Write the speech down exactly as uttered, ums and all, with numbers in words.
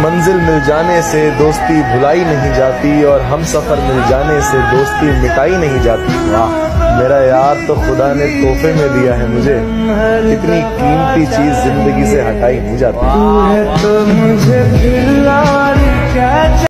मंजिल मिल जाने से दोस्ती भुलाई नहीं जाती और हम सफर मिल जाने से दोस्ती मिटाई नहीं जाती। वाह, मेरा यार तो खुदा ने तोहफे में दिया है मुझे, इतनी कीमती चीज जिंदगी से हटाई नहीं जाती।